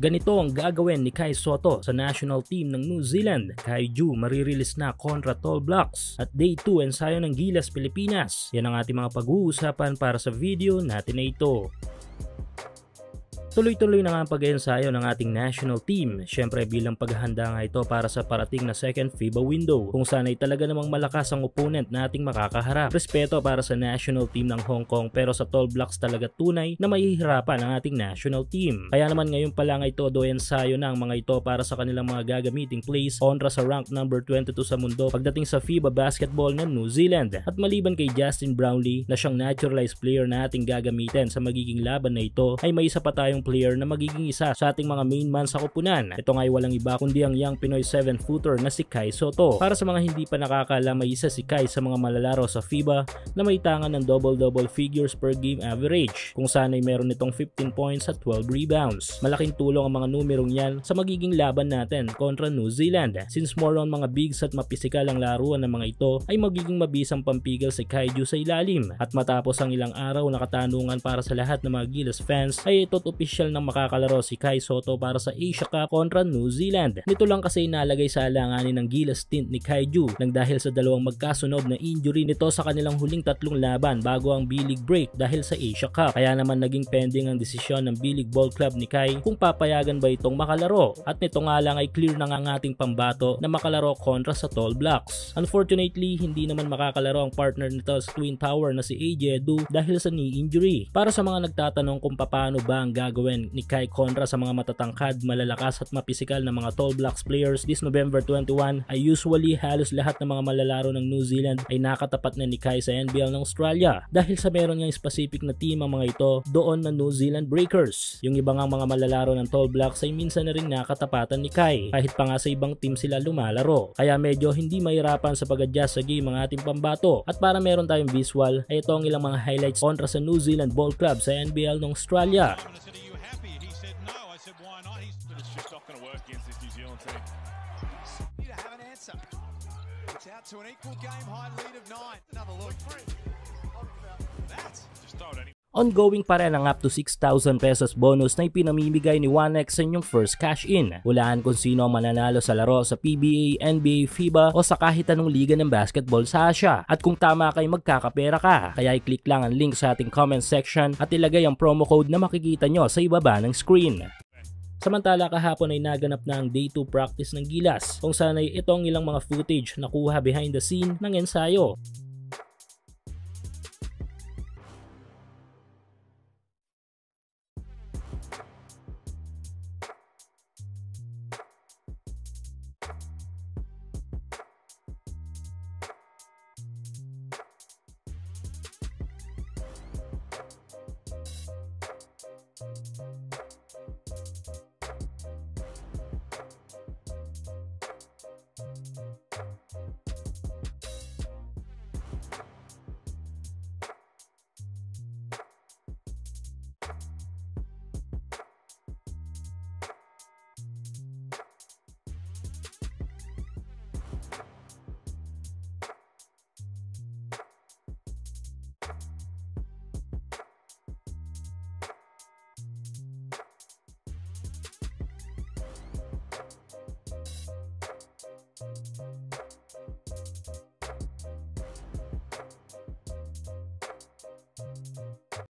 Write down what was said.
Ganito ang gagawin ni Kai Sotto sa national team ng New Zealand. Kaiju marirelease na kontra Tall Blacks at Day 2 ensayo ng Gilas Pilipinas. Yan ang ating mga pag-uusapan para sa video natin na ito. Tuloy-tuloy na nga ang pag-ensayo ng ating national team. Siyempre bilang paghahanda nga ito para sa parating na second FIBA window kung saan ay talaga namang malakas ang opponent nating makakaharap. Respeto para sa national team ng Hong Kong pero sa Tall Blacks talaga tunay na mahihirapan ang ating national team. Kaya naman ngayon pa lang ay todo ensayo na ang mga ito para sa kanilang mga gagamiting plays kontra sa rank number 22 sa mundo pagdating sa FIBA basketball ng New Zealand. At maliban kay Justin Brownlee na siyang naturalized player na ating gagamitin sa magiging laban na ito ay may isa pa tayong player na magiging isa sa ating mga main man sa koponan. Ito nga ay walang iba kundi ang young Pinoy 7-footer na si Kai Sotto. Para sa mga hindi pa nakakaalam, may isa si Kai sa mga malalaro sa FIBA na may tangan ng double-double figures per game average kung saan ay meron nitong 15 points at 12 rebounds. Malaking tulong ang mga numerong yan sa magiging laban natin kontra New Zealand since more on mga bigs at mapisikal ang laruan ng mga ito ay magiging mabisang pampigil si Kaiju sa ilalim. At matapos ang ilang araw na katanungan para sa lahat ng mga Gilas fans ay ito't opisyal ng makakalaro si Kai Sotto para sa Asia Cup kontra New Zealand. Nito lang kasi nalagay sa alanganin ng Gilas stint ni Kaiju nang dahil sa dalawang magkasunod na injury nito sa kanilang huling tatlong laban bago ang B-League break dahil sa Asia Cup. Kaya naman naging pending ang desisyon ng B-League Ball Club ni Kai kung papayagan ba itong makalaro. At nito nga lang ay clear na nga ang ating pambato na makalaro kontra sa Tall Blacks. Unfortunately, hindi naman makakalaro ang partner nito sa Twin Tower na si AJ Edu dahil sa knee injury. Para sa mga nagtatanong kung paano ba ang gagawin ni Kai kontra sa mga matatangkad, malalakas at mapisikal na mga Tall Blacks players this November 21 ay usually halos lahat ng mga malalaro ng New Zealand ay nakatapat na ni Kai sa NBL ng Australia dahil sa meron niyang specific na team ang mga ito doon na New Zealand Breakers. Yung ibang mga malalaro ng Tall Blacks ay minsan na rin nakatapatan ni Kai kahit pa nga sa ibang team sila lumalaro. Kaya medyo hindi mahirapan sa pag-adjust sa game ang ating pambato. At para meron tayong visual ay ito ang ilang mga highlights kontra sa New Zealand Ball Club sa NBL ng Australia. To an equal game high lead of 9. Another look. Ongoing pa rin ang up to 6,000 pesos bonus na ipinamimigay ni 1x sa inyong first cash in. Hulaan kung sino ang mananalo sa laro sa PBA, NBA, FIBA o sa kahit anong liga ng basketball sa Asia. At kung tama kayo magkakapera ka, kaya i-click lang ang link sa ating comment section at ilagay ang promo code na makikita nyo sa ibaba ng screen. Samantala kahapon ay naganap na ang Day 2 practice ng Gilas kung saan ay itong ilang mga footage na kuha behind the scene ng ensayo.